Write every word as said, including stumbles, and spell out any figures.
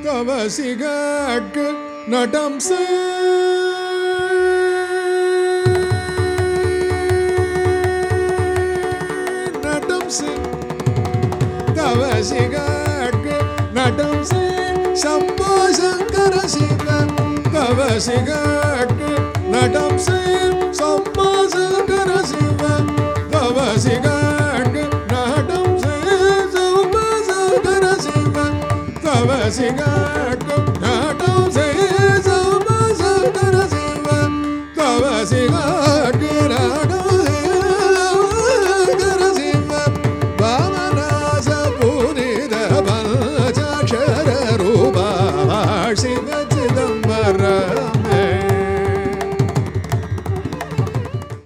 தவசிகட்கு நடம் செய் நடம் செய் தவசிகட்கு நடம் செய் சம்போ சங்கர சிவ தவசிகட்கு நடம் செய் சம்போ சங்கர சிவ தவசிகட்கு நடம் செய் சம்போ சங்கர சிவ தவசிகட்கு